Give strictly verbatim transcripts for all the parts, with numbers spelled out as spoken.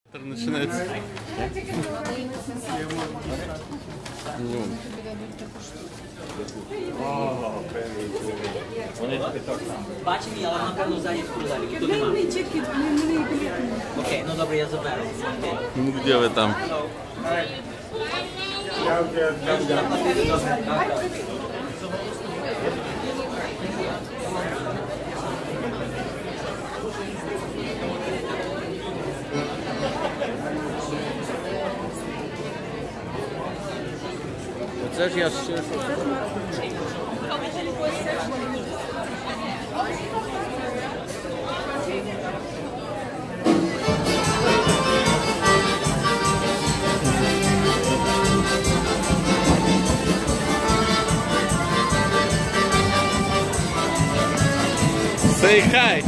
Починається. Бачив я, але напевно ззаді в кулері. Окей, ну добре, я заберу. Ну де ви там? Оце ж я ще... Say hi!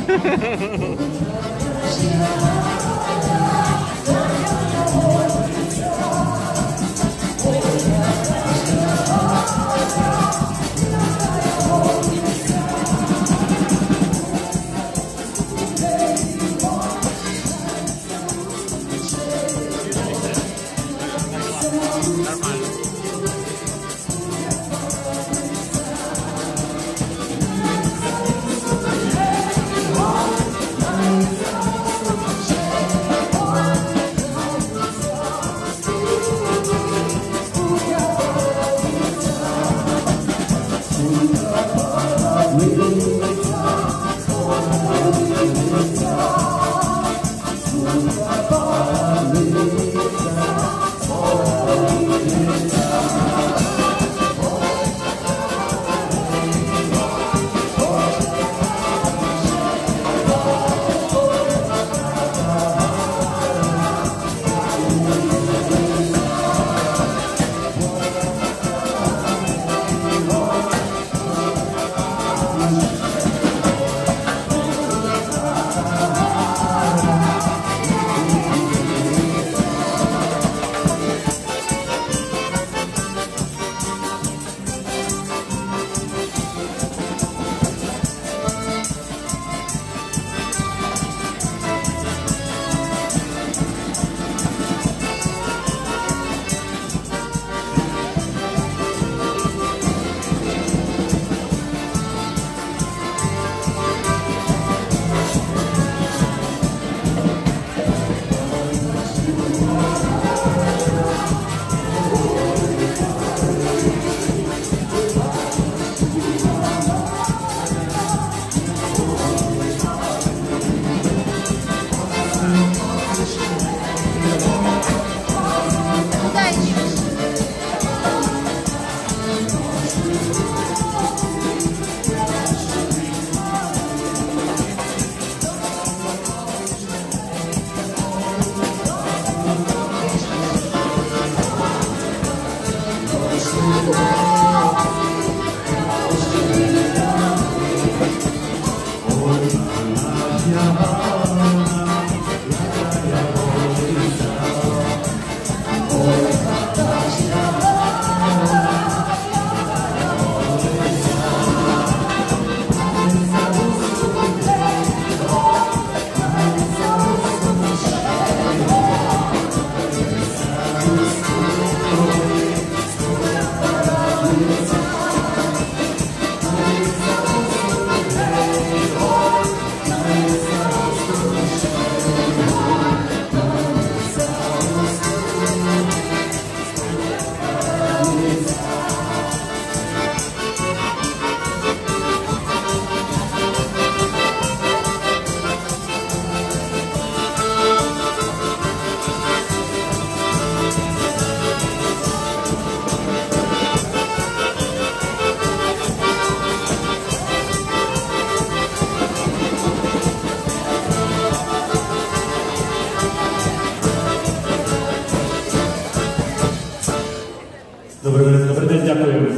Добрий день, дякую.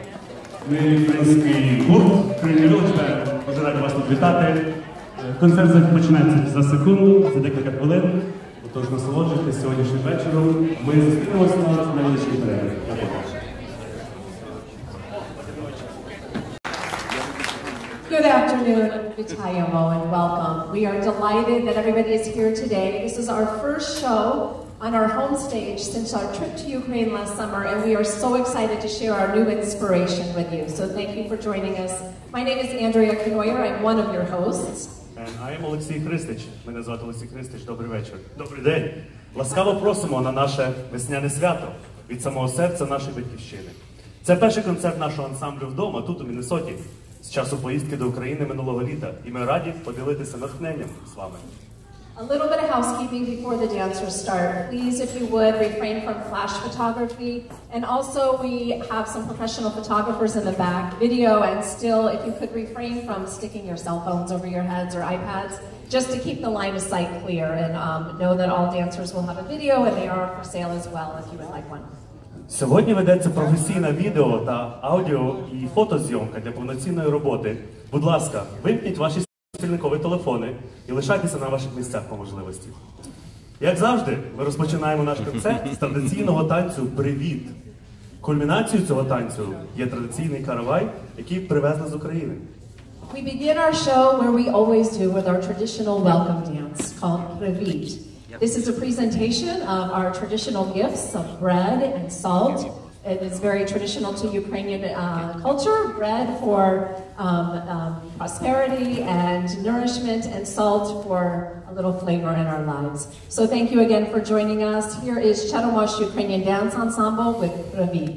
Ми український гурт «Cheremosh». Дуже раді вас тут вітати. Концерт починається за секунду, за декілька хвилин. Отож, насолоджуйтесь сьогоднішнім вечором. Ми зустрінемося на невеличкій перерві. Good afternoon. afternoon, Vitayomo, and welcome. We are delighted that everybody is here today. This is our first show on our home stage since our trip to Ukraine last summer, and we are so excited to share our new inspiration with you. So thank you for joining us. My name is Andrea Knoyer. I'm one of your hosts. And I am Олексій Христич. Мене звати Олексій Христич. Добрий вечір. Добрий день. Ласкаво просимо на наше весняне свято від самого серця нашої батьківщини. Це перший концерт нашого ансамблю вдома, тут у Міннесоті, з часу поїздки до України минулого літа. І ми раді поділитися натхненням з вами. A little bit of housekeeping before the dancers start. Please, if you would, refrain from flash photography. And also, we have some professional photographers in the back, video and still, if you could refrain from sticking your cell phones over your heads or iPads, just to keep the line of sight clear. And um, know that all dancers will have a video and they are for sale as well if you would like one. Сьогодні ведеться професійна відео та аудіо і фотозйомка для повноцінної роботи. Будь ласка, вимкніть ваші спільникові телефони і лишайтеся на ваших місцях по можливості. Як завжди, ми розпочинаємо наш концерт з традиційного танцю «Привіт». Кульмінацією цього танцю є традиційний каравай, який привезли з України. We begin our show where we always do with our traditional welcome dance called Привіт. This is a presentation of our traditional gifts of bread and salt. It is very traditional to Ukrainian uh, culture, bread for um, um, prosperity and nourishment, and salt for a little flavor in our lives. So thank you again for joining us. Here is Cheremosh Ukrainian Dance Ensemble with Привіт.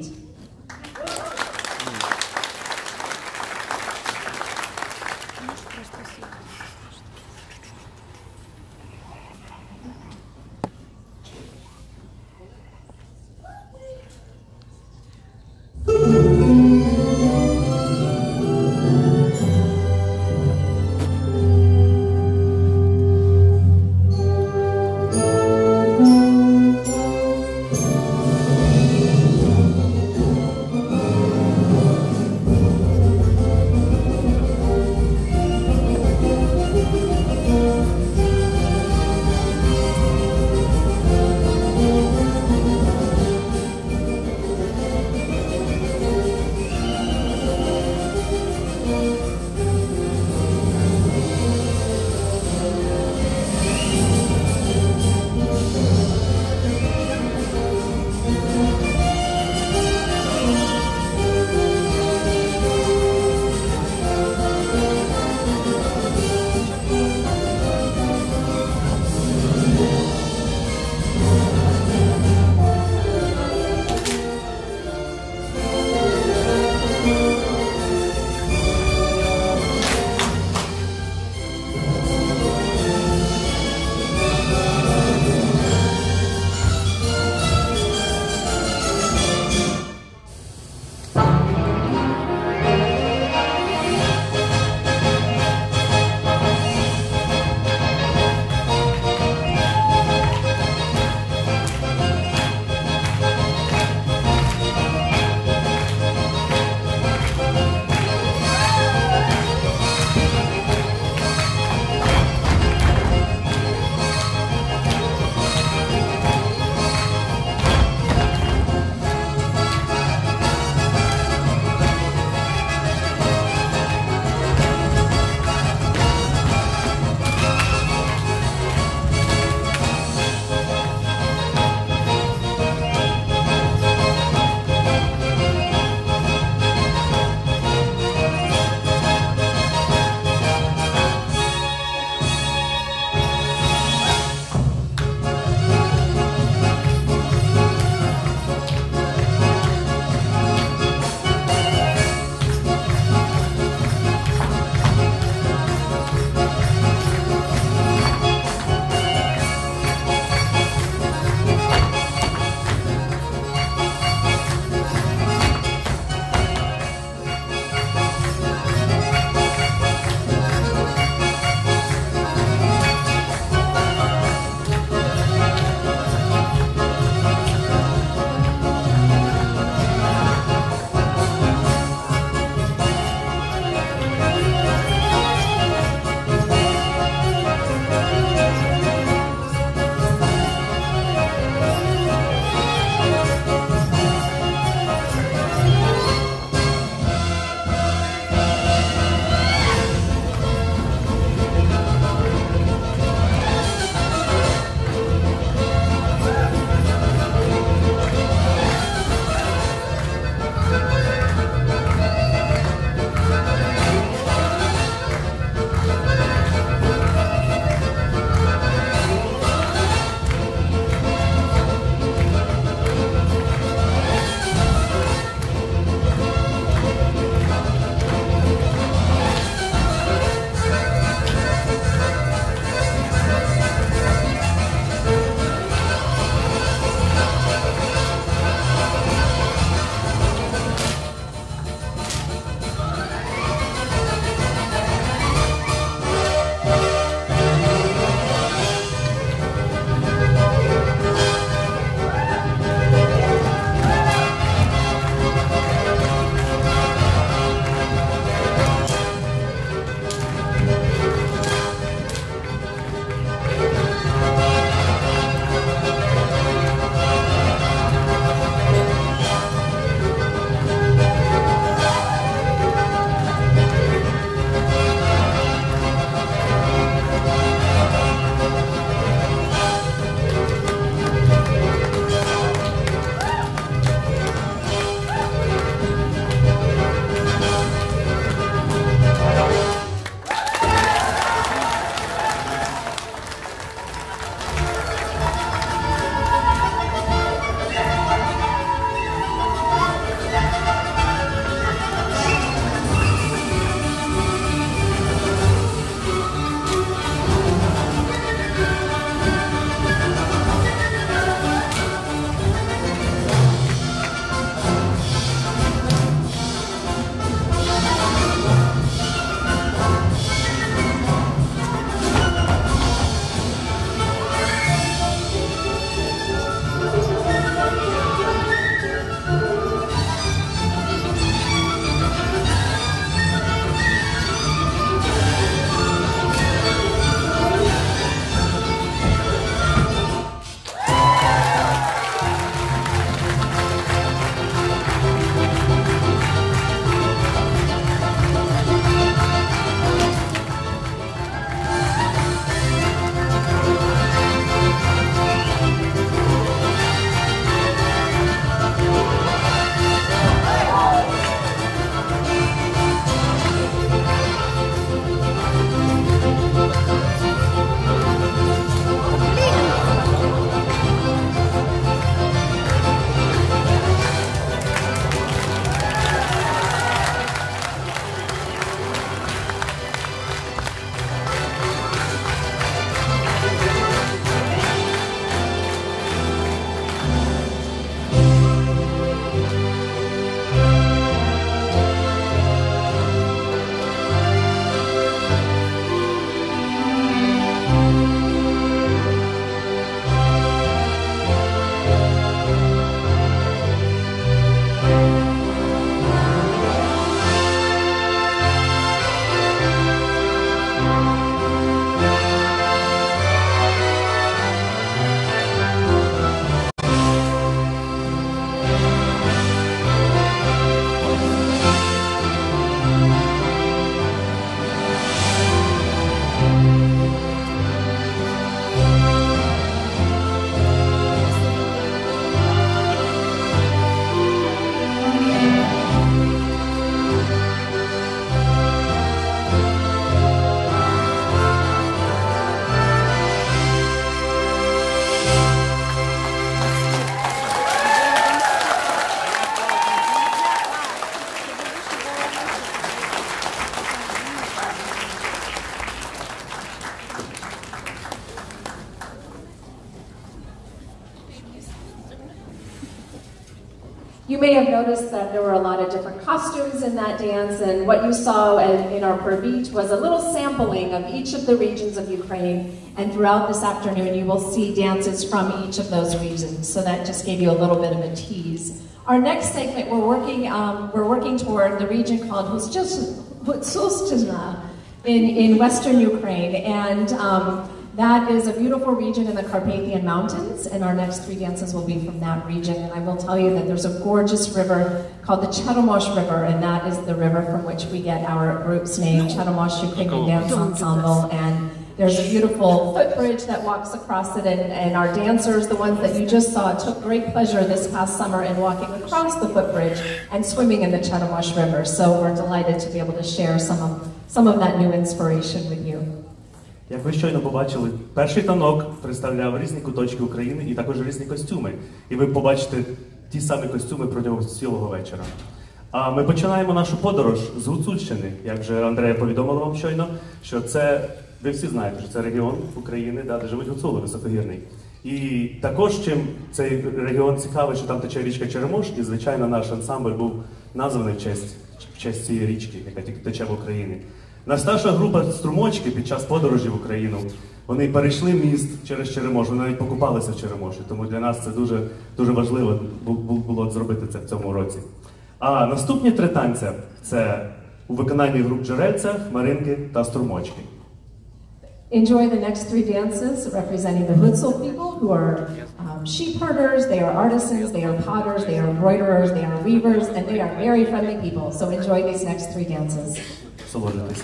You may have noticed that there were a lot of different costumes in that dance, and what you saw in, in our Previt was a little sampling of each of the regions of Ukraine, and throughout this afternoon you will see dances from each of those regions, so that just gave you a little bit of a tease. Our next segment, we're working, um, we're working toward the region called Hustuzhna in, in western Ukraine, and um, that is a beautiful region in the Carpathian Mountains, and our next three dances will be from that region. And I will tell you that there's a gorgeous river called the Cheremosh River, and that is the river from which we get our group's name, Cheremosh Ukrainian Dance Ensemble. And there's a beautiful footbridge that walks across it, and, and our dancers, the ones that you just saw, took great pleasure this past summer in walking across the footbridge and swimming in the Cheremosh River. So we're delighted to be able to share some of, some of that new inspiration with you. Як ви щойно побачили, перший танок представляв різні куточки України і також різні костюми. І ви побачите ті самі костюми протягом цілого вечора. А ми починаємо нашу подорож з Гуцульщини. Як вже Андрея повідомила вам щойно, що це, ви всі знаєте, що це регіон України, да, де живуть гуцули, високогірний. І також чим цей регіон цікавий, що там тече річка Черемош, і звичайно наш ансамбль був названий в честь, в честь цієї річки, яка тече в Україні. Наша група струмочки під час подорожі в Україну, вони перейшли міст через Cheremosh, вони навіть покупалися в Cheremoshі, тому для нас це дуже, дуже важливо було зробити це в цьому році. А наступні три танця – це у виконанні груп Джерельця, Хмаринки та Струмочки. Enjoy the next three dances representing the Hutsul people, who are um, sheep herders, they are artisans, they are potters, they are embroiderers, they are weavers, and they are very friendly people. So enjoy these next three dances. Солодитись.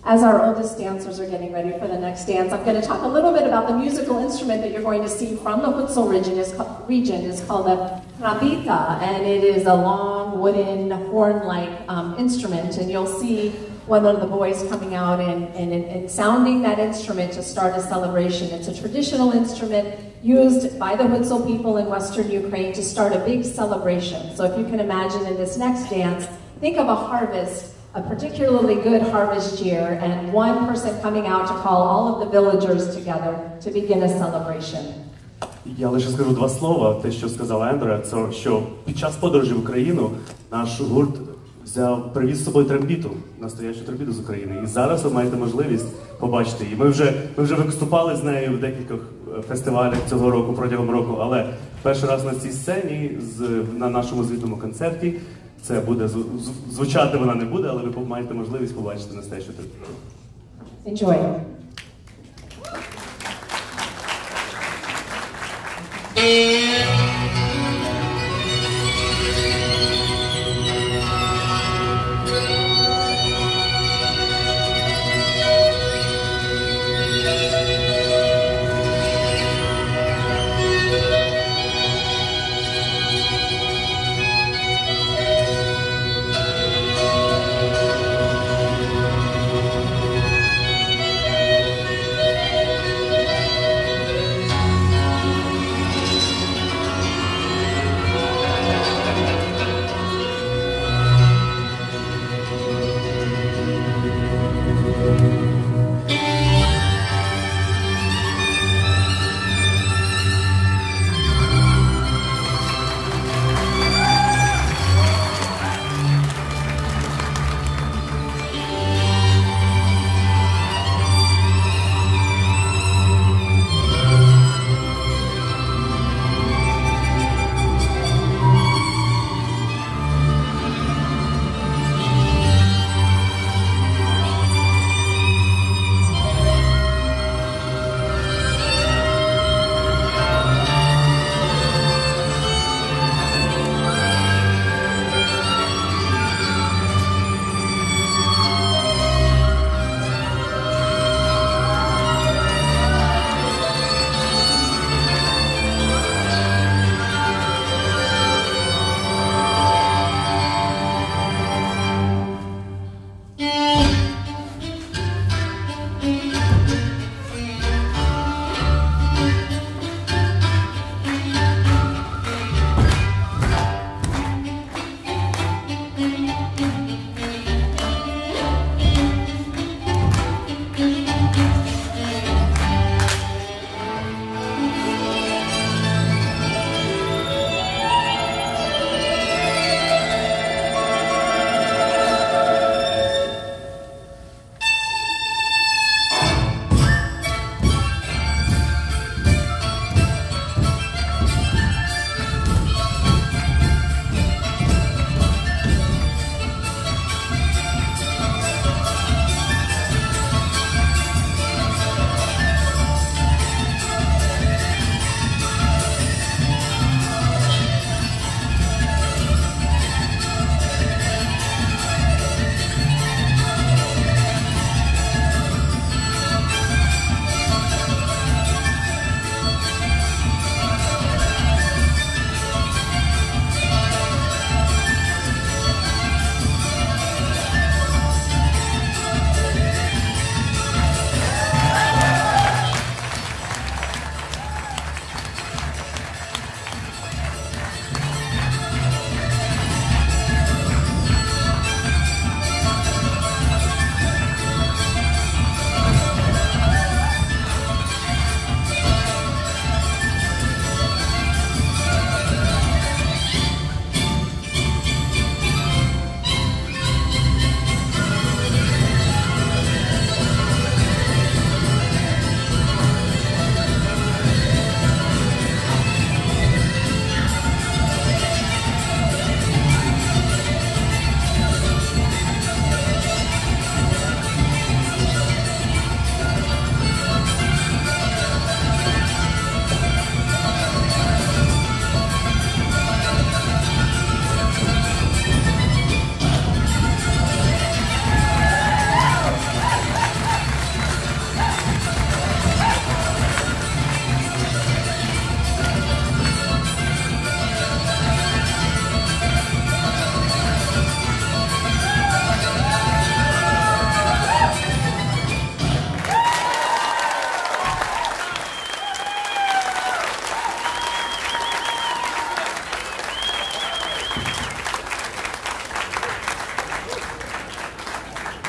as our oldest dancers are getting ready for the next dance, I'm going to talk a little bit about the musical instrument that you're going to see from the Hutsal region. Is region is called a rabita, and it is a long wooden horn-like um, instrument. And you'll see one of the boys coming out and, and, and sounding that instrument to start a celebration. It's a traditional instrument used by the Hutsal people in Western Ukraine to start a big celebration. So if you can imagine in this next dance, think of a harvest, a particularly good harvest year, and one person coming out to call all of the villagers together to begin a celebration. Я лише скажу два слова. Те, що сказала Ендра, це що під час подорожі в Україну наш гурт взяв, привіз з собою трембіту, настоящу трембіту з України. І зараз ви маєте можливість побачити її. Ми вже, ми вже виступали з нею в декількох фестивалях цього року, протягом року, але перший раз на цій сцені, з, на нашому звітному концерті, це буде, звучати вона не буде, але ви маєте можливість побачити настоящу трембіту. Enjoy.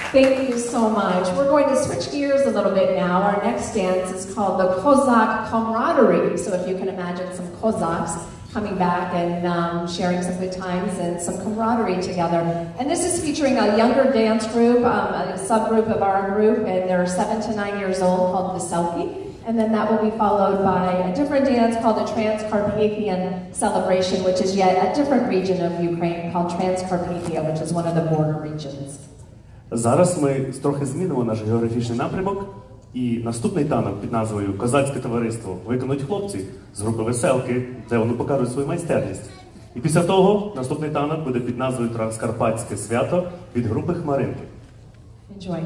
Thank you so much. We're going to switch gears a little bit now. Our next dance is called the Cossack Camaraderie. So if you can imagine some Cossacks coming back and um, sharing some good times and some camaraderie together. And this is featuring a younger dance group, um, a subgroup of our group, and they're seven to nine years old, called the Selkie. And then that will be followed by a different dance called the Transcarpathian Celebration, which is yet a different region of Ukraine called Transcarpathia, which is one of the border regions. Зараз ми трохи змінимо наш географічний напрямок, і наступний танок під назвою «Козацьке товариство» виконують хлопці з групи «Веселки», де вони покажуть свою майстерність. І після того наступний танок буде під назвою «Транскарпатське свято» від групи «Хмаринки». Enjoy.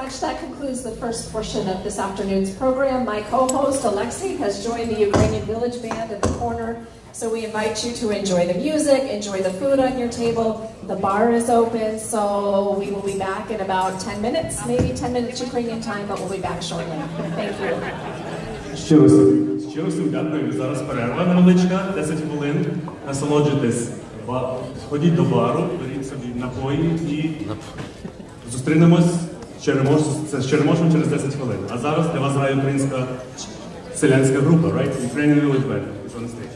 much. That concludes the first portion of this afternoon's program. My co-host, Alexei, has joined the Ukrainian Village Band in the corner. So we invite you to enjoy the music, enjoy the food on your table. The bar is open, so we will be back in about ten minutes, maybe ten minutes Ukrainian time, but we'll be back shortly. Thank you. Щиро всім, щиро всім дякую. Зараз перерва невеличка, десять хвилин. Насолоджуйтесь, ходіть до бару, беріть собі напої і зустрінемось з Cheremosh, з Cheremosh'ом через десять хвилин. А зараз для вас грає українська селянська група, right? Ukrainian Village Band is on stage.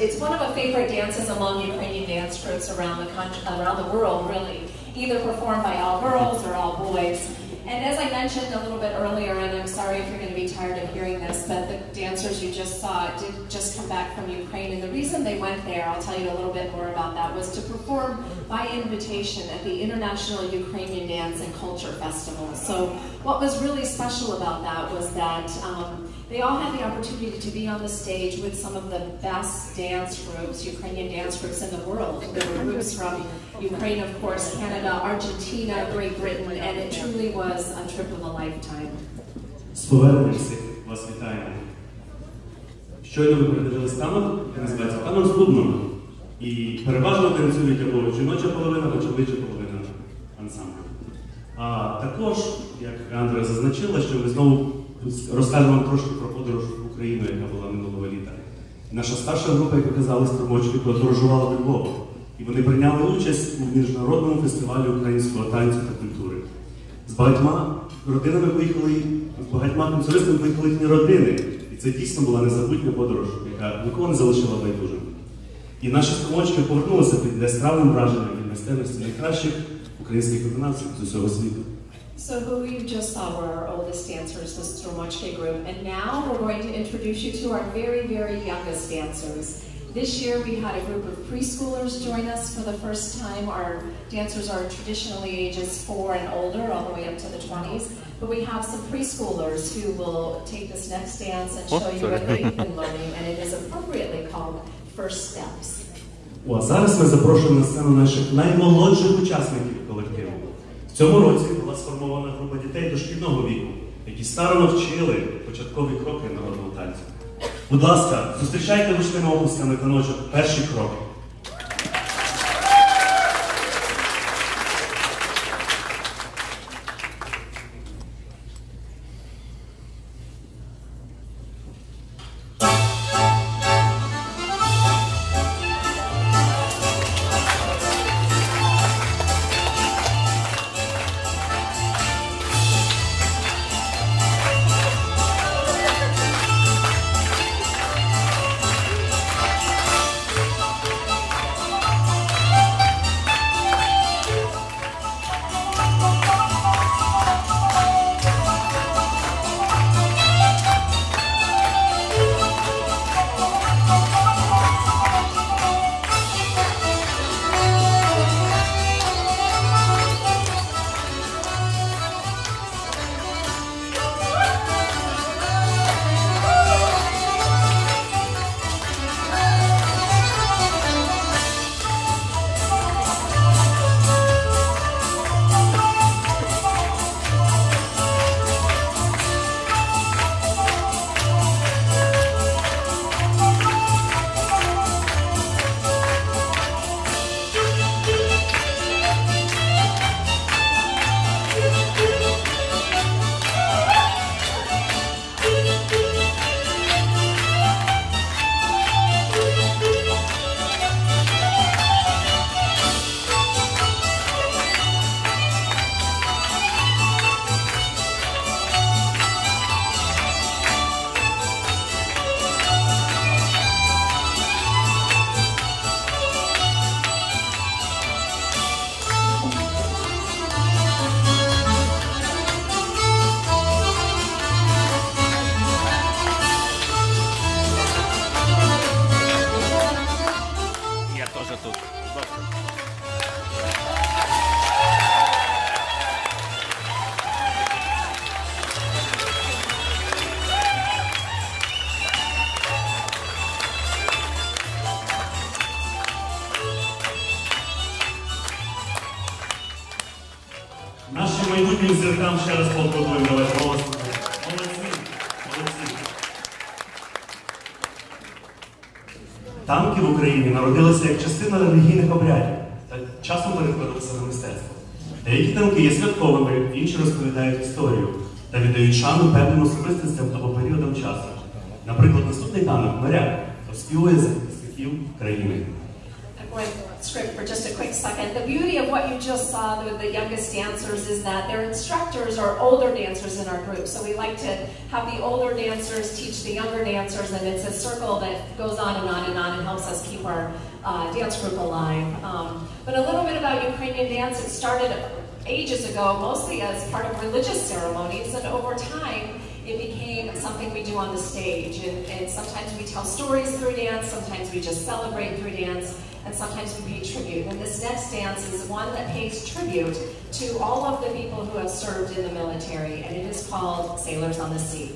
it's one of the favorite dances among Ukrainian dance groups around the country, around the world, really, either performed by all girls or all boys. And as I mentioned a little bit earlier, and I'm sorry if you're going to be tired of hearing this, but the dancers you just saw did just come back from Ukraine, and the reason they went there, I'll tell you a little bit more about that, was to perform by invitation at the International Ukrainian Dance and Culture Festival. So what was really special about that was that um, they all had the opportunity to be on the stage with some of the best dance groups, Ukrainian dance groups in the world. There were groups from Ukraine, of course, Canada, Argentina, Great Britain, and it truly was a trip of a lifetime. З поверненням всіх вас вітаємо. Щойно ви передивились танок, який називається танок з бубном. І переважно танцюють або жіноча половина, або чоловіча половина ансамблю. А також, як Андреа зазначила, що ми знову розкажемо вам трошки про подорож в Україну, яка була минулого літа. Наша старша група, як казали, струмочки, подорожувала до Львова. І вони прийняли участь у міжнародному фестивалі українського танцю та культури. З багатьма родинами поїхали, з багатьма танцюристами поїхали їхні родини. І це дійсно була незабутня подорож, яка нікого не залишила байдужим. І наші струмочки повернулися під яскравим враженням від майстерності найкращих українських виконавців з усього світу. So who you just saw were our oldest dancers, the Cheremosh group, and now we're going to introduce you to our very, very youngest dancers. This year we had a group of preschoolers join us for the first time. Our dancers are traditionally ages four and older, all the way up to the twenties, but we have some preschoolers who will take this next dance and show you what they've been learning, and it is appropriately called First Steps. О, а зараз ми запрошуємо на сцену наших наймолодших учасників колективу. В цьому році була сформована група дітей дошкільного віку, які старано вчили початкові кроки народного танцю. Будь ласка, зустрічайте гучними оплесками таночок перші кроки. Нашим майбутнім зіркам ще раз поаплодуємо. Давайте голос. Молодці, молодці. Танки в Україні народилися як частина релігійних обрядів та часом перетворилися на мистецтво. Деякі танки є святковими, інші розповідають історію та віддають шану певним особистостям або періодам часу. Наприклад, наступний танок «Моряк» оспівує захисників країни. Script for just a quick second. The beauty of what you just saw with the youngest dancers is that their instructors are older dancers in our group. So we like to have the older dancers teach the younger dancers, and it's a circle that goes on and on and on and helps us keep our uh, dance group alive. Um, but a little bit about Ukrainian dance. It started ages ago, mostly as part of religious ceremonies, and over time, it became something we do on the stage. And, and sometimes we tell stories through dance, sometimes we just celebrate through dance, and sometimes we pay tribute. And this next dance is one that pays tribute to all of the people who have served in the military, and it is called Sailors on the Sea.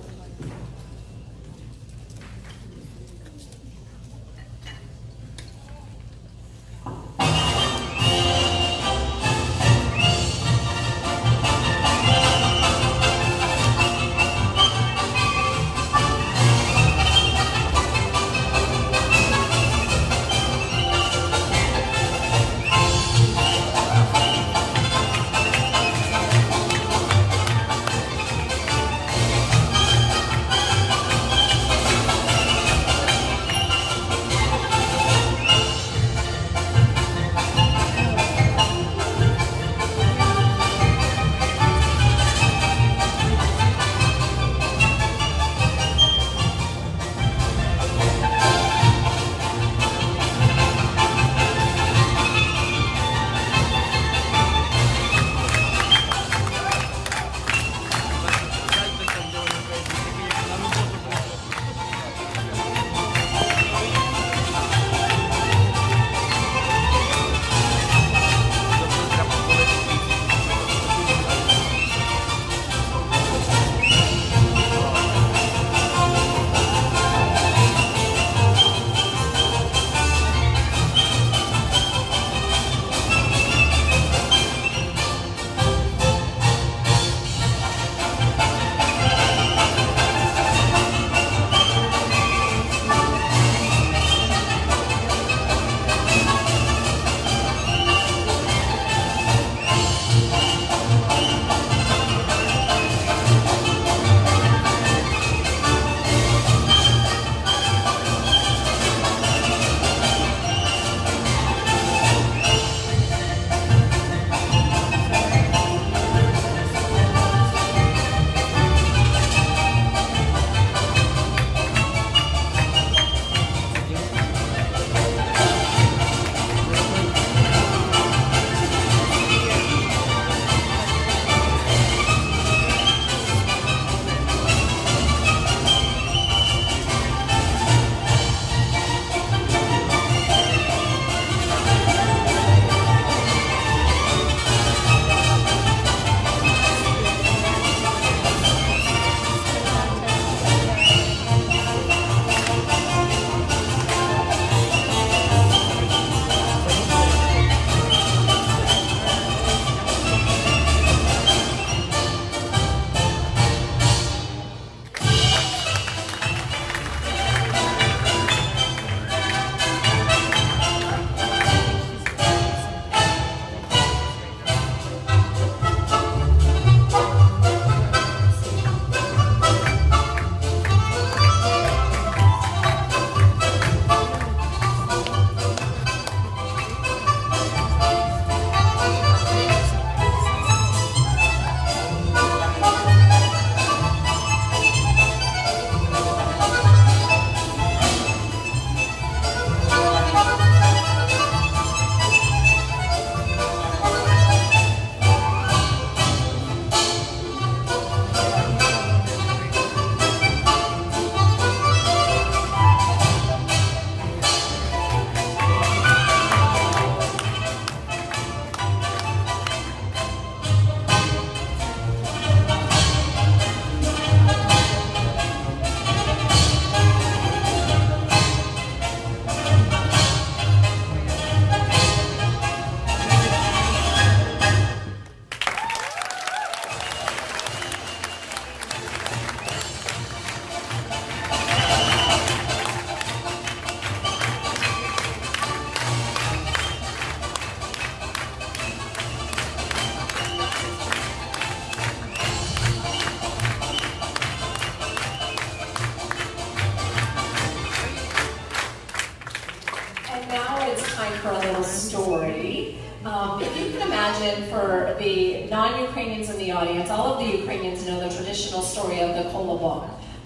for a little story. Um, if you can imagine, for the non-Ukrainians in the audience, all of the Ukrainians know the traditional story of the kolobok.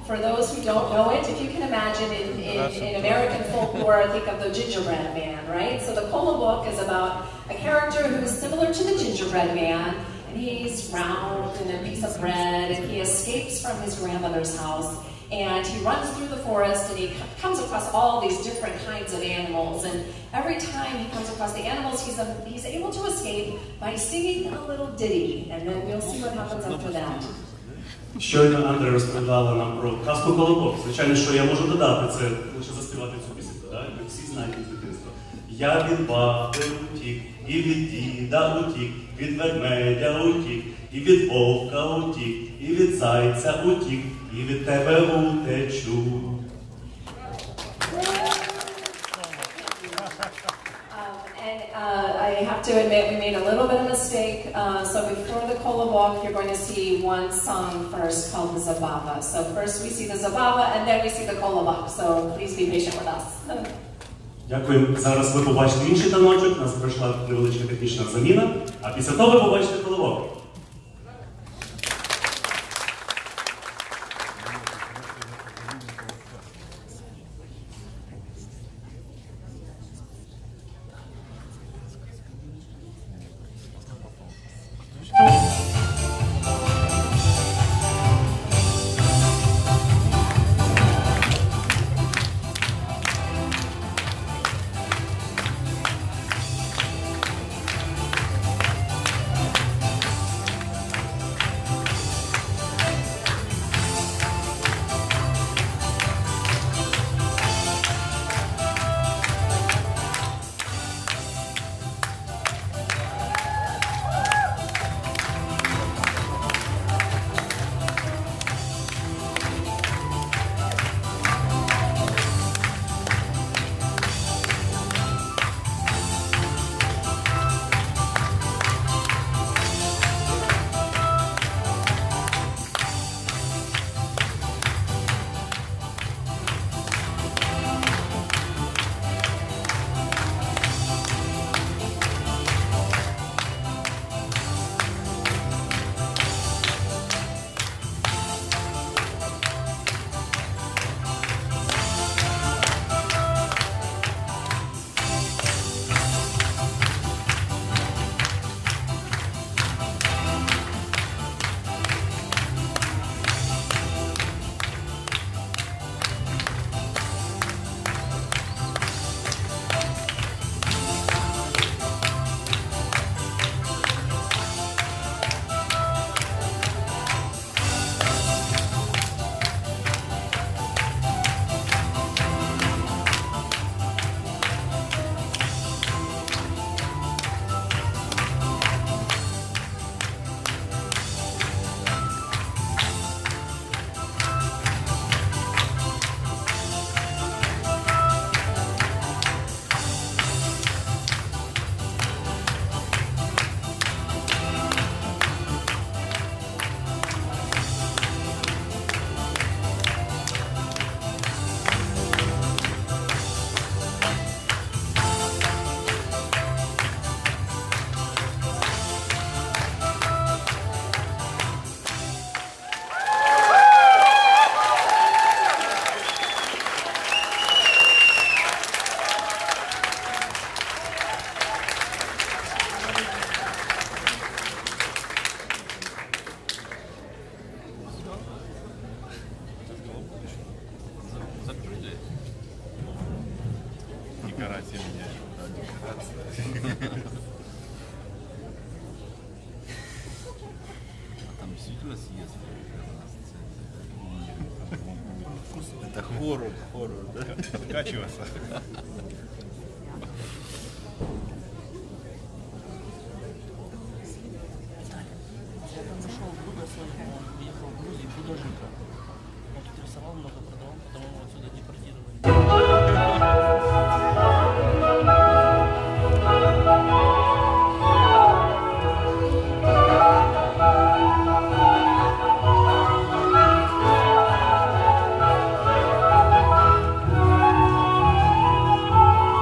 For those who don't know it, if you can imagine in, in, in American folklore, think of the gingerbread man, right? So the Kolobok is about a character who is similar to the gingerbread man, and he's round and a piece of bread, and he escapes from his grandmother's house, and he runs through the forest, and he comes across all these different kinds of animals, and every time he comes across the animals, he's, a, he's able to escape by singing a little ditty, and then you'll see what happens after that. Щойно Андрея розповідала нам про казку «Колобок». Звичайно, що я можу додати, це лише заспівати цю пісню, так? Ви всі знаєте з дитинства. Я від баби утік, і від діда утік, від ведмедя утік, і від вовка утік, і від зайця утік, і від тебе утечу. And uh, I have to admit, we made a little bit of a mistake. Uh, so before the Kolobok, you're going to see one song first called the Zabava. So first we see the Zabava, and then we see the Kolobok. So please be patient with us. Дякую. Зараз ви побачите інший таночок, у нас пройшла невеличка технічна заміна, а після того ви побачите колобок. Декорация меня. А там действительно съезд на сцене. Это хоррор, хоррор, да? Откачиваться. Thank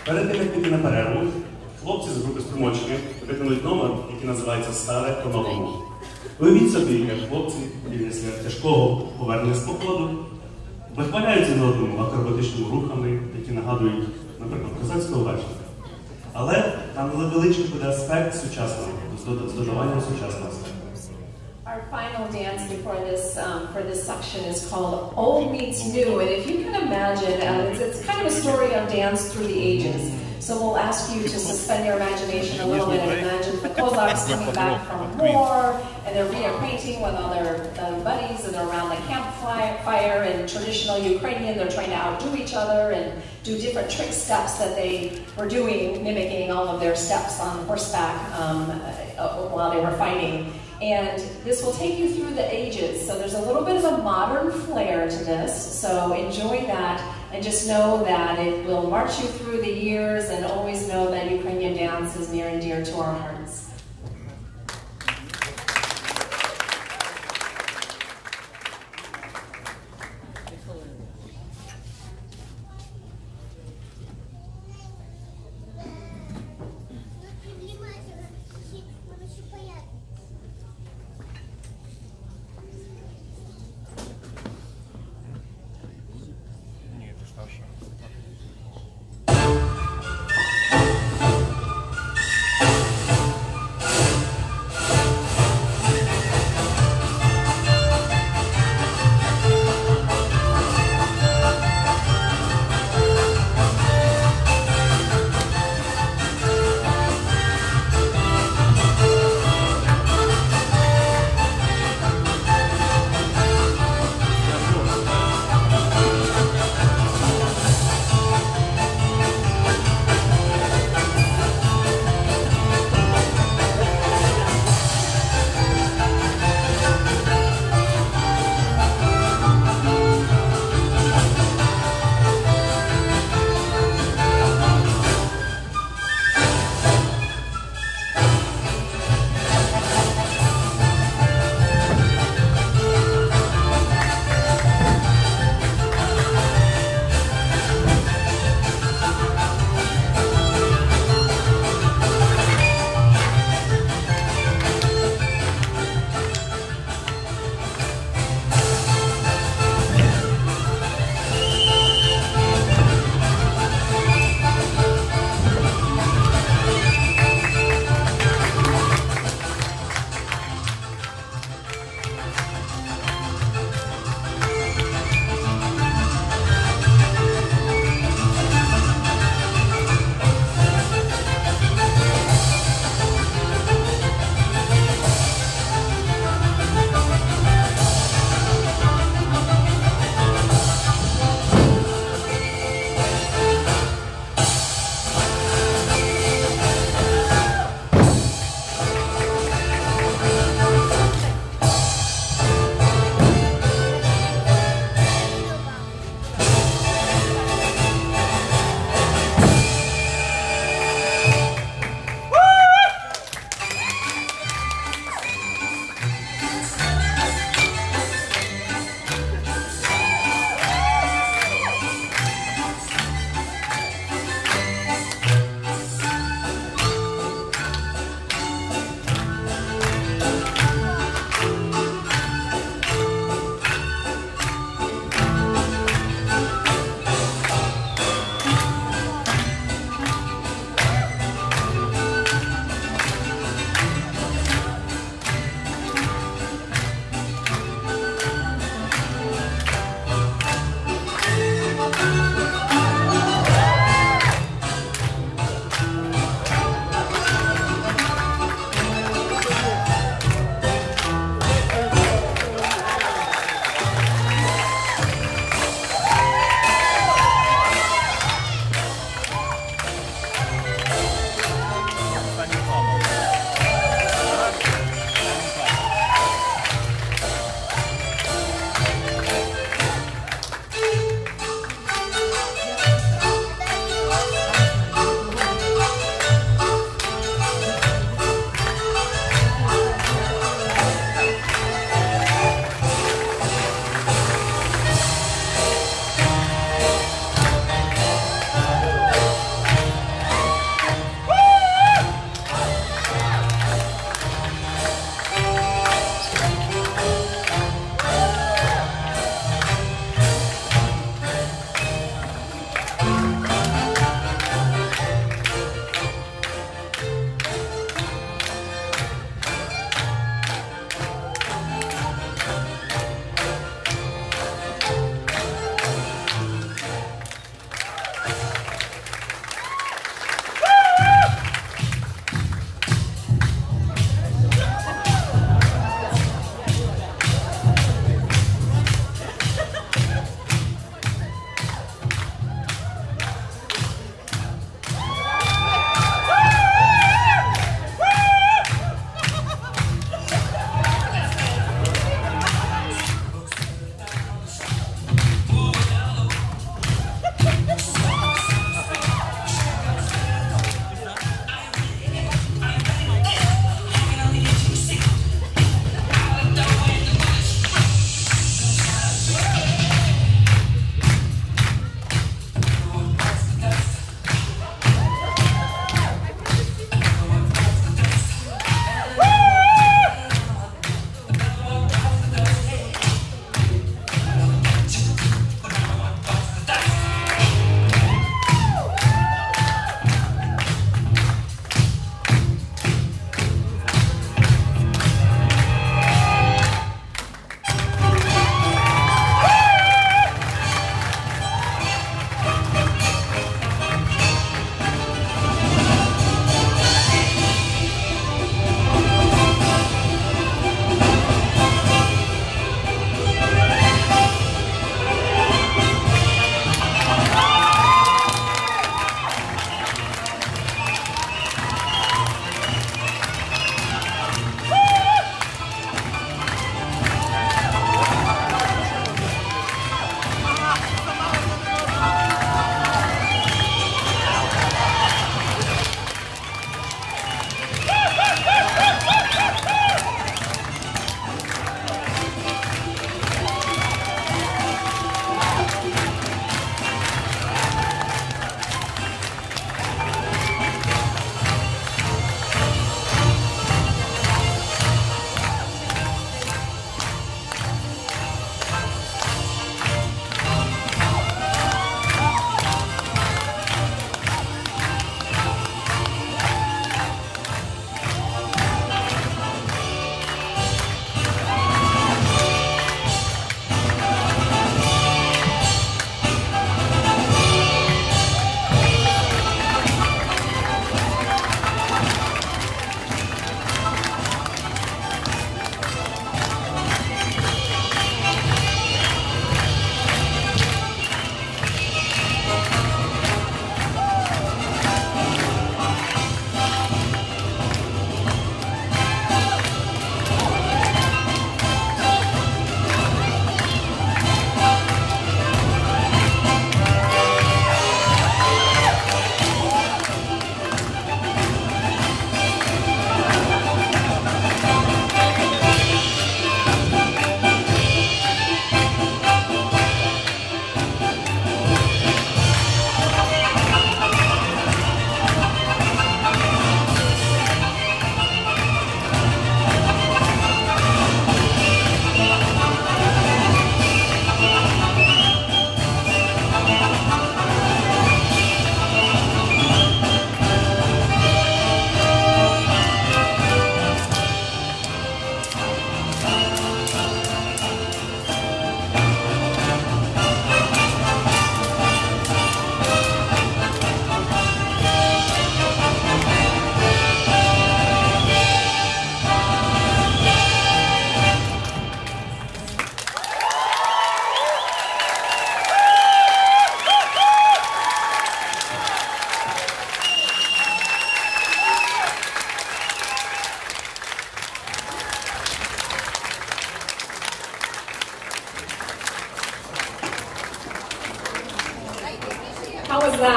Перед тим, як піти на перерву, хлопці з групи струмочки виконують номер, який називається «Старе по-новому». Уявіть собі, як хлопці після тяжкого повернення з походу вихваляються на одному акробатичними рухами, які нагадують, наприклад, козацького вечора. Але там невеличкий буде аспект сучасного, з додаванням сучасного аспекту. Our final dance before this um, for this section is called Old Meets New, and if you can imagine, uh, it's, it's kind of a story of dance through the ages. So we'll ask you to suspend your imagination a little bit and imagine the Cossacks coming back from war, and they're reacquainting with other uh, buddies, and they're around the campfire, and traditional Ukrainian, they're trying to outdo each other and do different trick steps that they were doing, mimicking all of their steps on horseback um, uh, while they were fighting. And this will take you through the ages, so there's a little bit of a modern flair to this, so enjoy that, and just know that it will march you through the years, and always know that Ukrainian dance is near and dear to our hearts.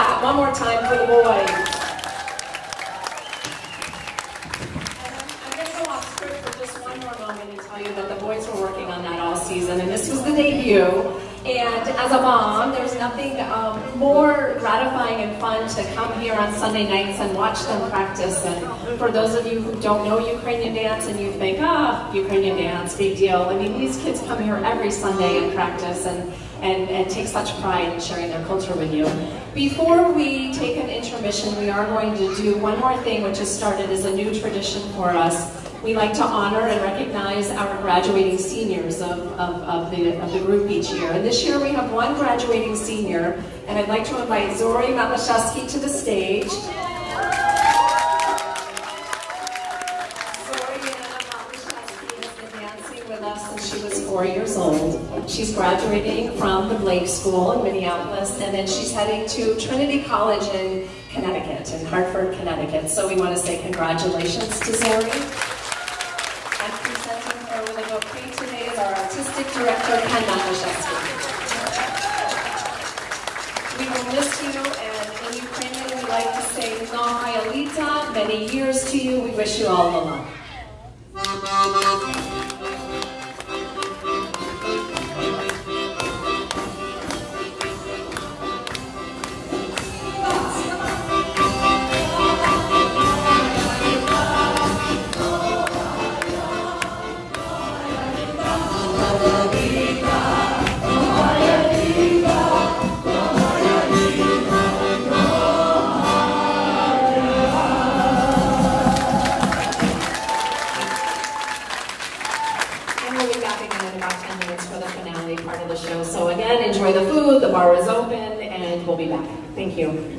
that one more time for the boys. I'm going to go off script for just one more moment and tell you that the boys were working on that all season, and this was the debut. And as a mom, there's nothing um, more gratifying and fun to come here on Sunday nights and watch them practice. And for those of you who don't know Ukrainian dance and you think, ah, Ukrainian dance, big deal. I mean, these kids come here every Sunday and practice and, and, and take such pride in sharing their culture with you. Before we take an intermission, we are going to do one more thing, which has started as a new tradition for us. We like to honor and recognize our graduating seniors of, of, of, the, of the group each year. And this year we have one graduating senior, and I'd like to invite Zori Matlashevsky to the stage. Zori Matlashevsky has been dancing with us since she was four years old. She's graduating from the Blake School in Minneapolis, and then she's heading to Trinity College in Connecticut, in Hartford, Connecticut. So we want to say congratulations to Zori. Today is our artistic director, Ken Matlashevsky. We will miss you, and in Ukrainian we like to say "Mnohaya lita," many years to you. We wish you all the luck. Enjoy the food, the bar is open, and we'll be back. Thank you.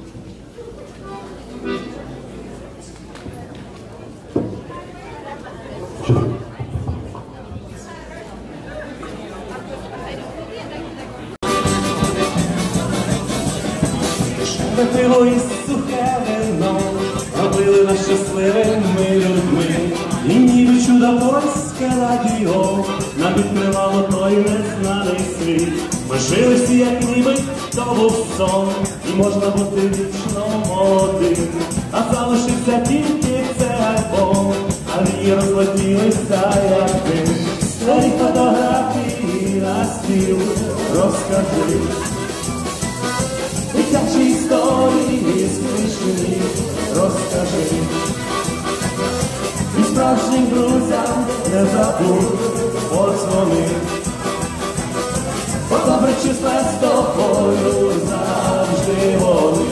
Пиво і сухе вино робили нас щасливими людьми, і ніби чудо польське радіо нам відкривало той незнаний світ. Ми жили всі, як ніби то був сон, і можна бути вічно молодим. А залишився тільки цей альбом, а мрії розлетілися, як дим. Старі фотографії на стіл розкажи. Дитячі історії смішні розкажи. І справжнім друзям не забудь подзвони. Бо добре числе з тобою завжди вони.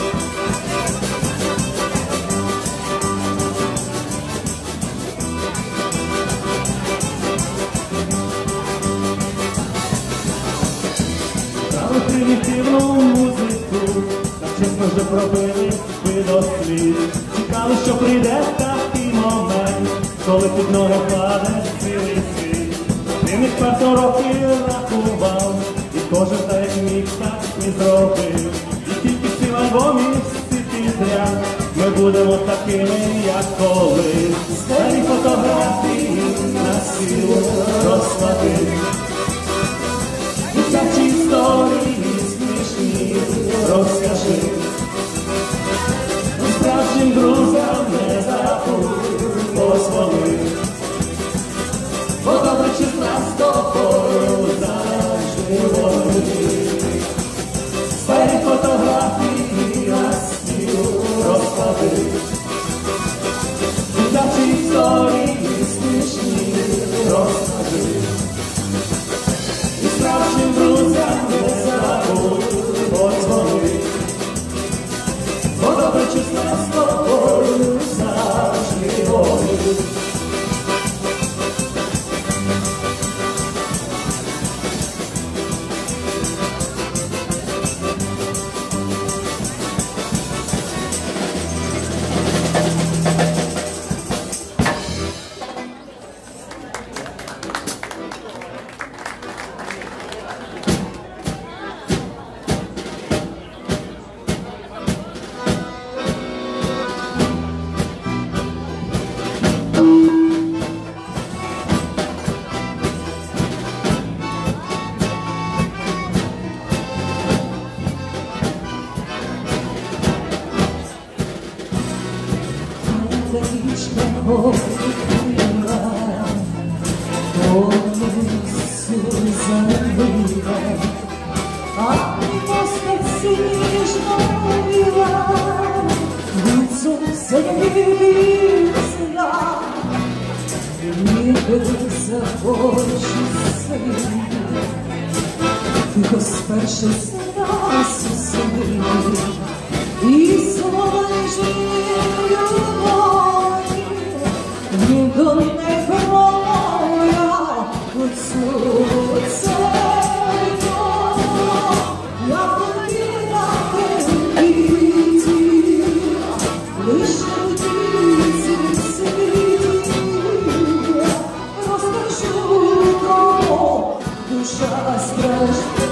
Грали примітивну музику, так чесно вже пробили ви до слід. Чекали, що прийде такий момент, коли під ноги впаде цілий світ. Він їх перто років рахував, і кожен так як міг, так і зробив. І тільки в цім альбомі всі підряд ми будемо такими, як колись. Старі фотографії на стіл розклади. Дитячі історії смішні розкажи. І справжнім друзям не забудь подзвони. Бо добре числа з тобою завжди вони. Старі фотографії на стіл розклади. Дитячі історії смішні розкажи. І справжнім друзям не забудь подзвони. Бо добре числа з тобою Srdička pokojila, one su zanimljive, a postaci nježno bila, rucom se ljubila, nije započi se, gospaše se nas usmili, i svoje življu moji, njegov nego moja, od suce moj, ja podbira te biti, liše utici sviti, rozkažu ko duša strašna.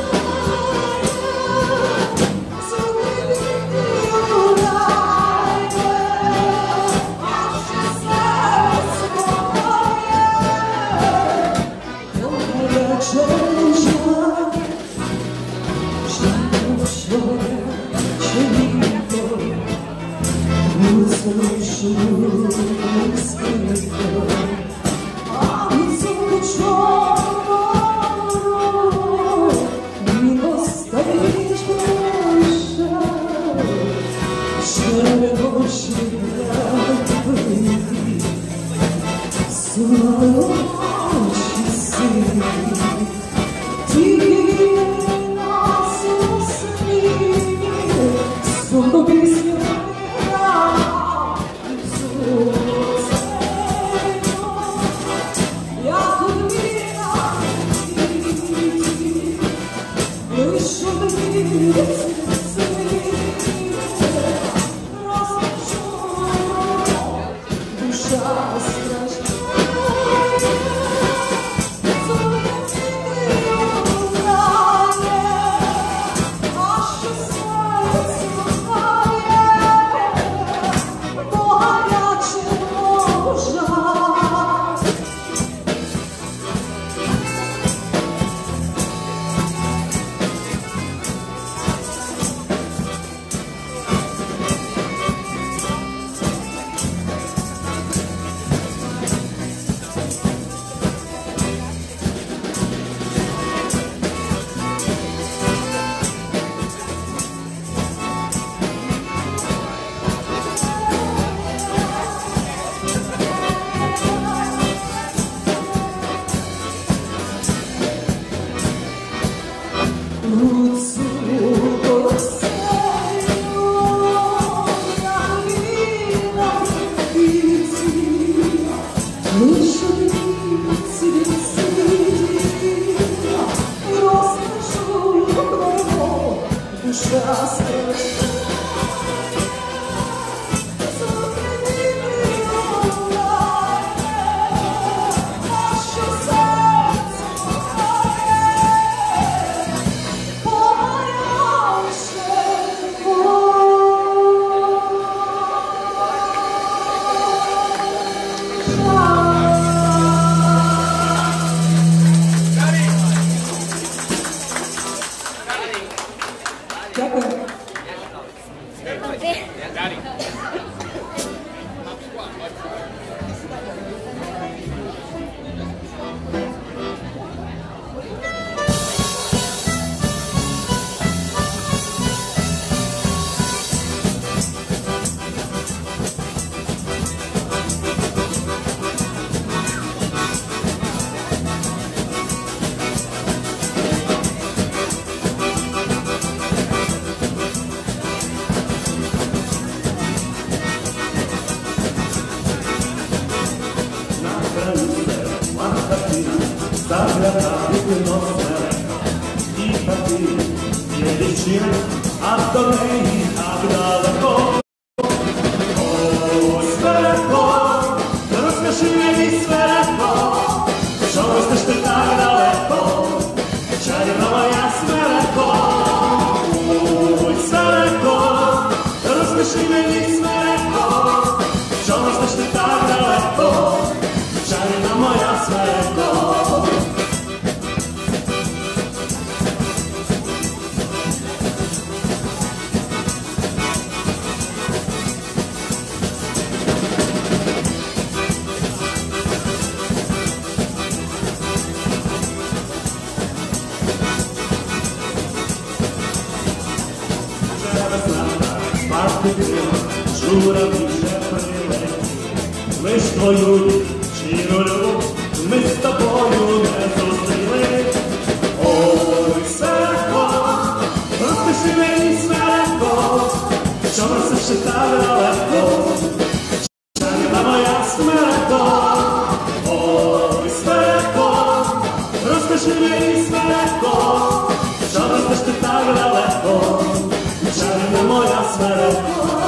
дура вже прилетить. Лиш твою щиру любов ми з тобою не зустріли. Ой, смереко, розпиши мені смереко, що нас ще так далеко. Чарівна моя смереко, ой, смереко, розпиши мені смереко, що нас ще так далеко. Чарівна моя смереко.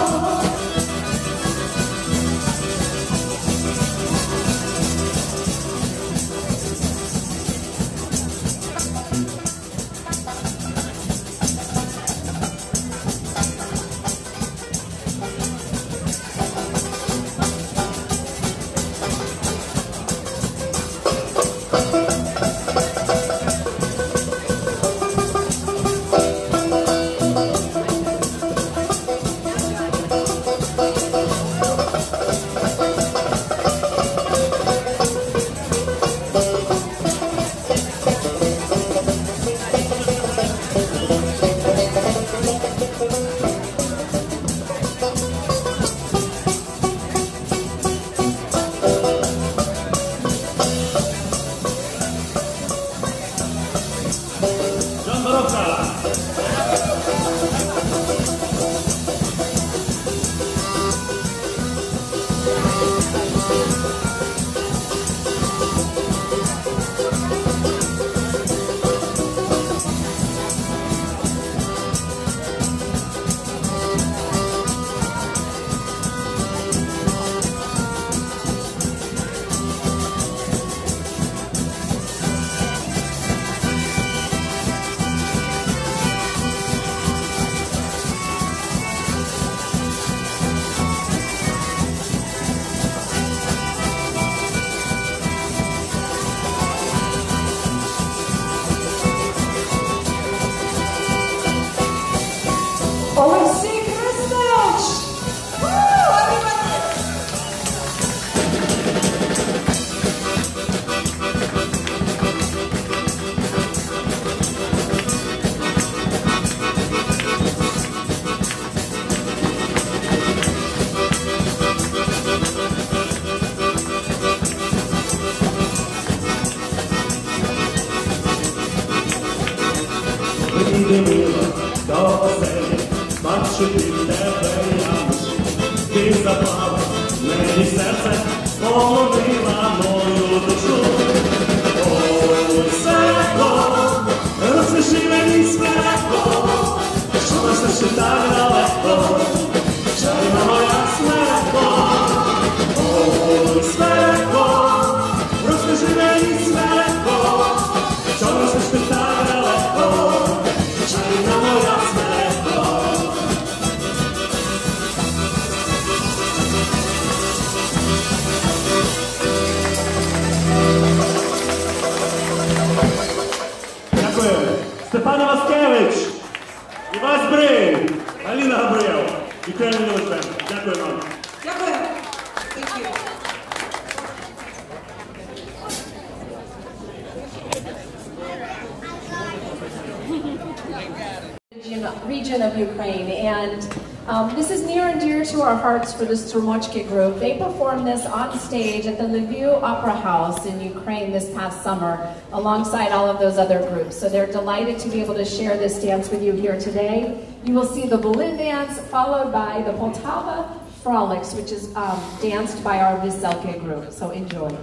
Ти запала мені серце, полонила мою душу. Ой, смереко, розпиши мені смереко, що нас ще так далеко. Чарівна моя смереко, ой, смереко, розпиши мені смереко, що нас ще так далеко. Чарівна моя смереко. Степан Васкевич, Івас Брин, Аліна Габриел, Ukrainian Dance Ensemble. Дякую вам. Дякую. Thank you. Region of Ukraine, and um, this is near and dear to our hearts for the Cheremosh group. They performed this on stage at the Lviv Opera House in Ukraine this past summer, alongside all of those other groups. So they're delighted to be able to share this dance with you here today. You will see the Berlin dance, followed by the Poltava Frolics, which is um, danced by our Veselke group. So enjoy.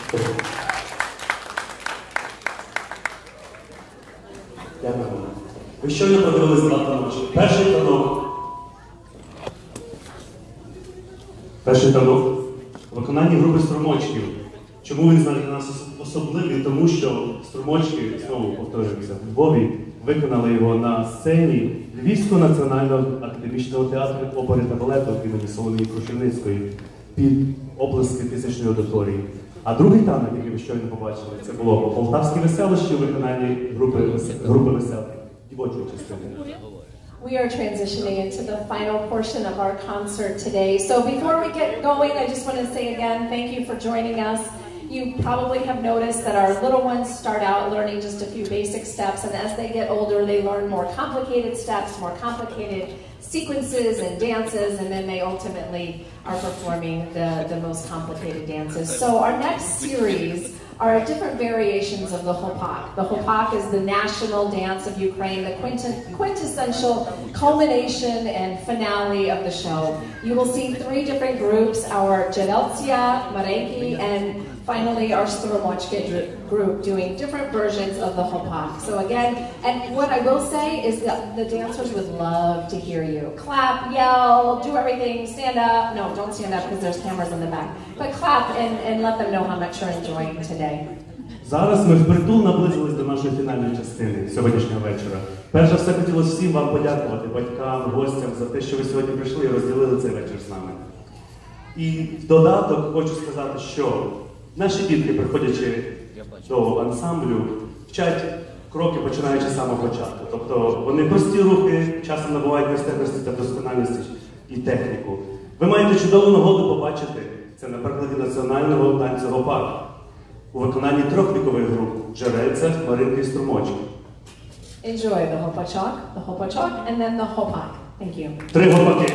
Дякую. Ви щойно подивились два таночки. Перший танок. Перший танок у виконанні групи струмочків. Чому він для нас особливий? Тому що струмочки, знову повторююся, в Львові виконали його на сцені Львівського національного академічного театру опери та балету імені Соломії Крушельницької під оплески тисячної аудиторії. А другий танок, який ви щойно побачили, це було полтавські веселощі у виконанні групи, групи веселих, дівочої частини. We are transitioning into the final portion of our concert today. So before we get going, I just want to say again, thank you for joining us. You probably have noticed that our little ones start out learning just a few basic steps, and as they get older, they learn more complicated steps, more complicated sequences and dances, and then they ultimately are performing the, the most complicated dances. So our next series are different variations of the hopak. The hopak is the national dance of Ukraine, the quintessential culmination and finale of the show. You will see three different groups, our Javeltsia, Marenki, and finally our Strumochka group doing different versions of the hopak. So again, and what I will say is that the dancers would love to hear you. Clap, yell, do everything, stand up. No, don't stand up because there's cameras in the back. But clap and, and let them know how much you're enjoying today. Зараз ми впритул наблизились до нашої фінальної частини сьогоднішнього вечора. Перш за все хотілося всім вам подякувати, батькам, гостям, за те, що ви сьогодні прийшли і розділили цей вечір з нами. І в додаток хочу сказати, що наші дітки, приходячи до ансамблю, вчать кроки, починаючи з самого початку. Тобто вони прості рухи, часом набувають майстерності та доскональності і техніку. Ви маєте чудову нагоду побачити це на прикладі національного танцю гопак у виконанні трьох вікових груп – Джерельця, Маринки і Струмочки. Enjoy the hopachok, the hopachok, and then the hopak. Thank you. Три гопаки.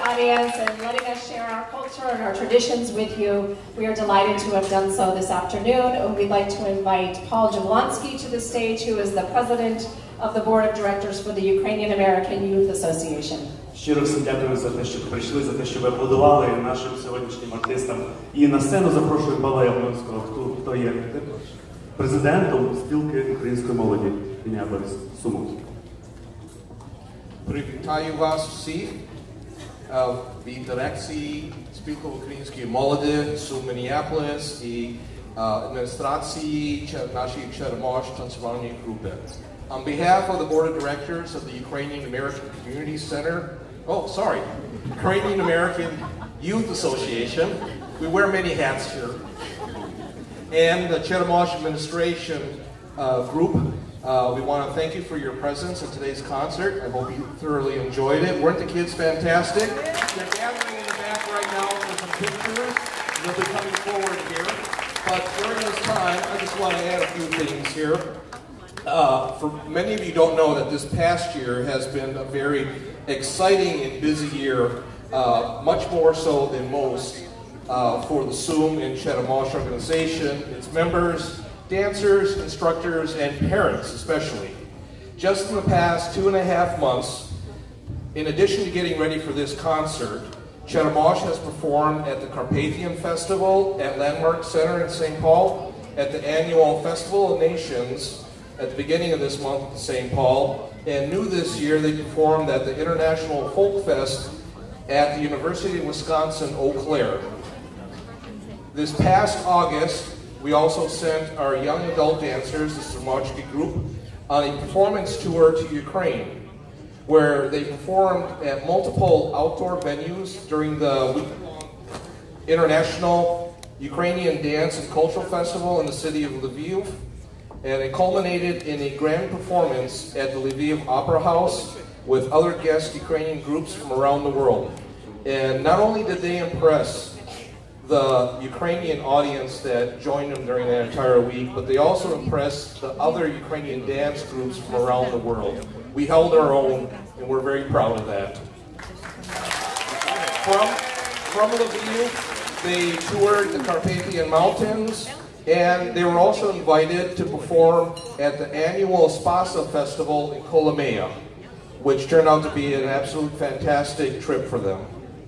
audience and letting us share our culture and our traditions with you. We are delighted to have done so this afternoon. And we'd like to invite Paul Jablonski to the stage, who is the president of the board of directors for the Ukrainian American Youth Association. Щиро всім дякую за те, що прийшли, за те, що ви аплодували нашим сьогоднішнім артистам. І на сцену запрошую Павла Яблонського, хто, хто є президентом спілки української молоді Мінеаполіс Суму. Привітаю вас всіх від дирекції спілки української молоді Сум Мінеаполіс і адміністрації нашої Cheremosh танцювальної групи. On behalf of the board of directors of the Ukrainian American Community Center, oh, sorry, Ukrainian American Youth Association, we wear many hats here, and the Cheremosh administration uh, group, uh, we want to thank you for your presence at today's concert. I hope you thoroughly enjoyed it. Weren't the kids fantastic? They're gathering in the back right now for some pictures. They'll be coming forward here. But during this time, I just want to add a few things here. Uh, for many of you don't know that this past year has been a very exciting and busy year, uh, much more so than most, uh, for the Sum and Cheremosh organization, its members, dancers, instructors, and parents especially. Just in the past two and a half months, in addition to getting ready for this concert, Cheremosh has performed at the Carpathian Festival at Landmark Center in Saint Paul, at the annual Festival of Nations at the beginning of this month in Saint Paul, and new this year they performed at the International Folk Fest at the University of Wisconsin Eau Claire. This past August, we also sent our young adult dancers, the Cheremosh group, on a performance tour to Ukraine, where they performed at multiple outdoor venues during the week-long International Ukrainian Dance and Cultural Festival in the city of Lviv, and it culminated in a grand performance at the Lviv Opera House with other guest Ukrainian groups from around the world. And not only did they impress the Ukrainian audience that joined them during that entire week, but they also impressed the other Ukrainian dance groups from around the world. We held our own, and we're very proud of that. From, from Lviv, they toured the Carpathian Mountains, and they were also invited to perform at the annual Spasa Festival in Kolomea, which turned out to be an absolute fantastic trip for them.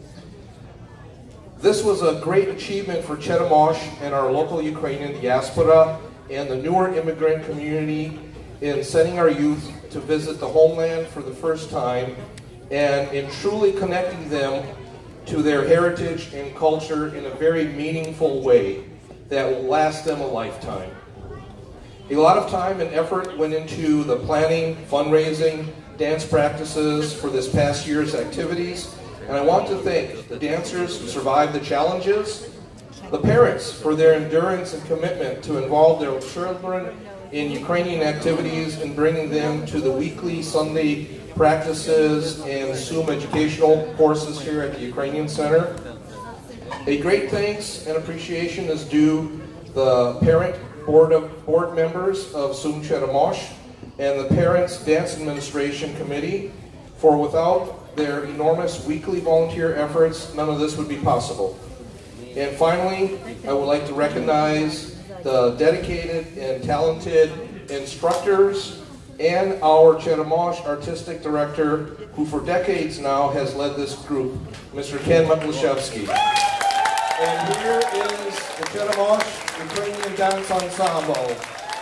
This was a great achievement for Cheremosh and our local Ukrainian diaspora and the newer immigrant community in sending our youth to visit the homeland for the first time and in truly connecting them to their heritage and culture in a very meaningful way that will last them a lifetime. A lot of time and effort went into the planning, fundraising, dance practices for this past year's activities, and I want to thank the dancers who survived the challenges, the parents for their endurance and commitment to involve their children in Ukrainian activities and bringing them to the weekly Sunday practices and Sum educational courses here at the Ukrainian Center. A great thanks and appreciation is due the parent board of board members of Sum Cheremosh and the Parents Dance Administration Committee, for without their enormous weekly volunteer efforts, none of this would be possible. And finally, I would like to recognize the dedicated and talented instructors and our Cheremosh Artistic Director, who for decades now has led this group, Mister Ken Matlashevsky. And here is the Cheremosh Ukrainian Dance Ensemble.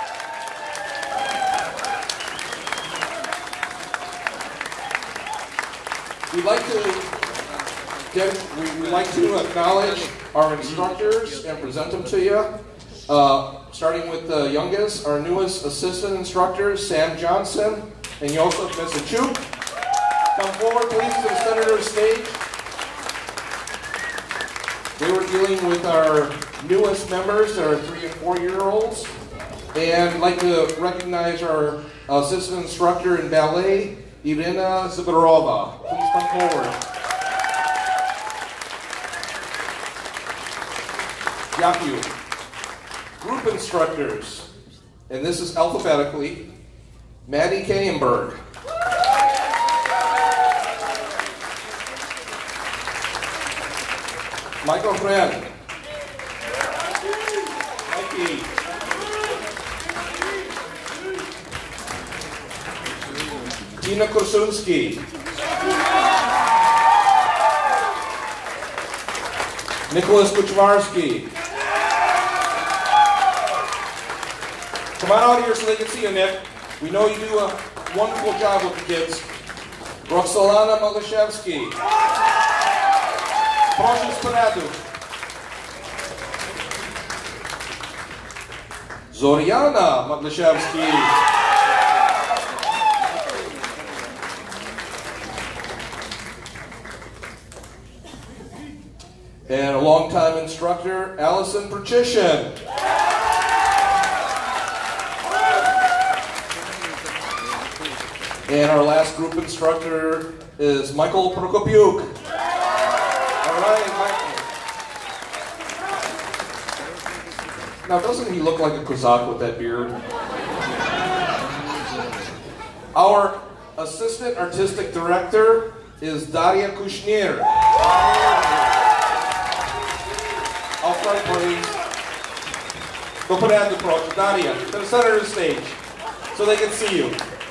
We'd like to we'd like to acknowledge our instructors and present them to you. Uh, starting with the youngest, our newest assistant instructor, Sam Johnson, and Joseph Misachuk. Come forward, please, to the center of the stage. They were dealing with our newest members, our three and four-year-olds. And I'd like to recognize our assistant instructor in ballet, Irina Zibirova. Please come forward. Yaku. Group instructors, and this is alphabetically, Maddie Kayenberg. Michael Friend. Mikey. Tina Kursunski. Nicholas Kuchmarsky. Come on out here so they can see you, Nick. We know you do a wonderful job with the kids. Roxolana Malashevsky. Proszę Sparadów. Zoriana Madlashevsky. And a longtime instructor, Allison Perchishin. And our last group instructor is Michael Prokopiuk. All right, Michael. Now, doesn't he look like a Kozak with that beard? Our assistant artistic director is Daria Kushnir. I'll front, please. Go put out the approach. Daria, to the center of the stage so they can see you.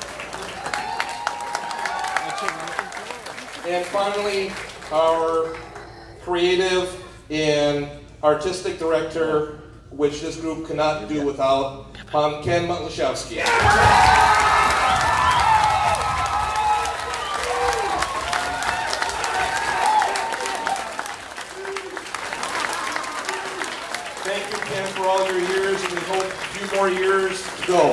And finally, our creative and artistic director, which this group cannot do without, Pan Ken Matlashevsky. Thank you, Ken, for all your years, and we hope a few more years to go.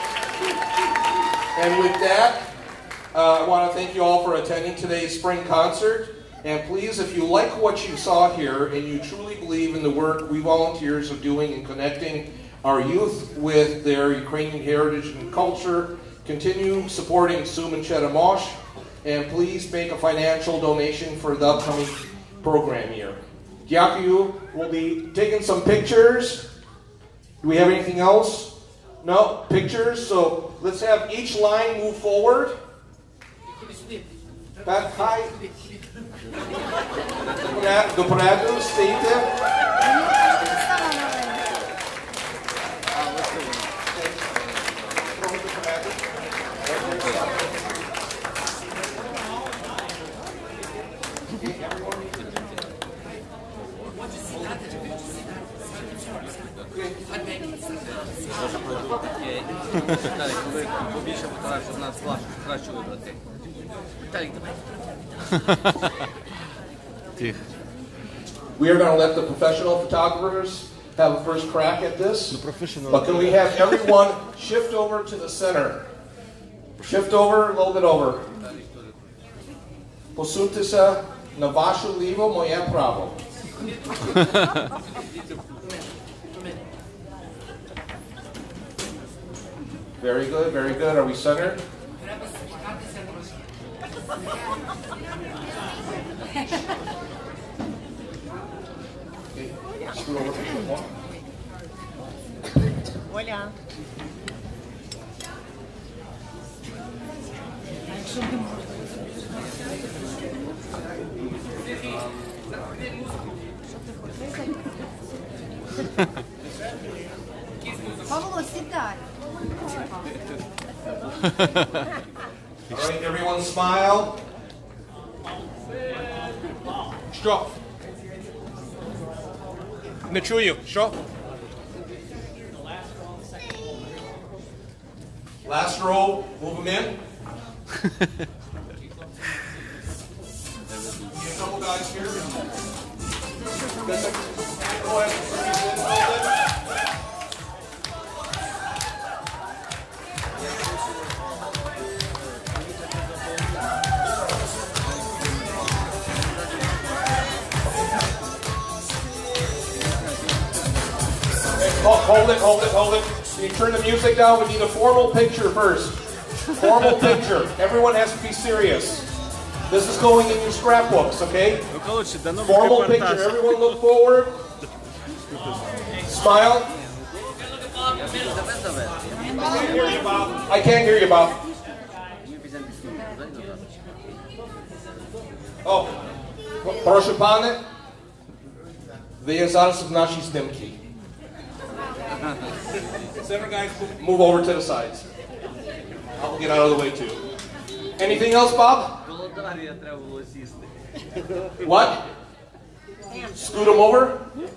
And with that, Uh, I want to thank you all for attending today's spring concert. And please, if you like what you saw here and you truly believe in the work we volunteers are doing in connecting our youth with their Ukrainian heritage and culture, continue supporting Sum and Cheremosh, and please make a financial donation for the upcoming program year. Dyakuyu. We'll be taking some pictures. Do we have anything else? No? Pictures? So let's have each line move forward. Back high. Do porядku, стійте. Побільше показав, щоб нас краще вибрати. We are going to let the professional photographers have a first crack at this. But can we have everyone shift over to the center? Shift over, a little bit over. Posunьте се на ваше ліво, моє право. Very good, very good. Are we centered? Okay, scoot over a bit more. Hola. Павло, сідай. All right, everyone smile. Що? Не чую. Що? Last row, move them in. A couple guys here. Go ahead. Hold it, hold it, hold it. Can you turn the music down? We need a formal picture first. Formal picture. Everyone has to be serious. This is going in your scrapbooks, okay? Formal picture. Everyone look forward. Smile. I can't hear you, Bob. Oh, proszę pane. Ви є зараз в нашій знімці. Center guys, move over to the sides. I'll get out of the way too. Anything else, Bob? What? Scoot them over?